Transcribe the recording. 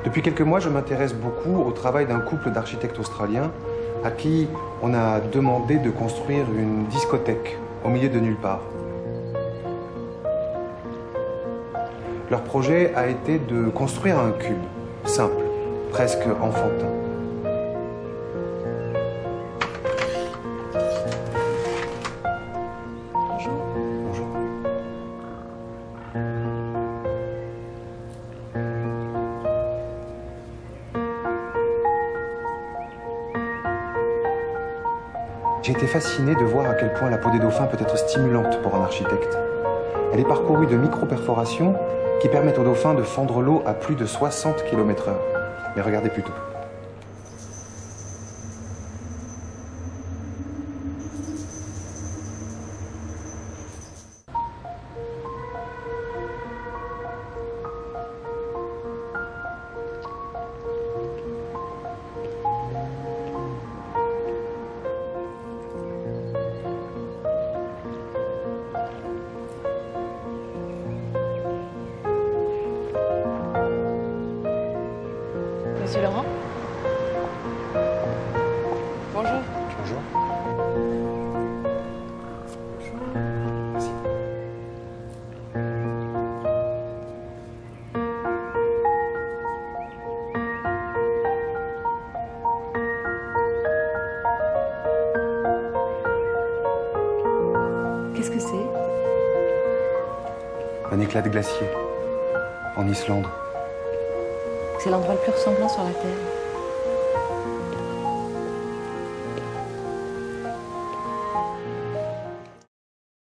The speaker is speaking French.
Depuis quelques mois, je m'intéresse beaucoup au travail d'un couple d'architectes australiens à qui on a demandé de construire une discothèque au milieu de nulle part. Leur projet a été de construire un cube, simple, presque enfantin. Bonjour. Bonjour. J'ai été fasciné de voir à quel point la peau des dauphins peut être stimulante pour un architecte. Elle est parcourue de micro-perforations qui permettent aux dauphins de fendre l'eau à plus de 60 km/h. Mais regardez plutôt. Monsieur Laurent? Bonjour. Bonjour. Merci. Qu'est-ce que c'est? Un éclat de glacier, en Islande. C'est l'endroit le plus ressemblant sur la Terre.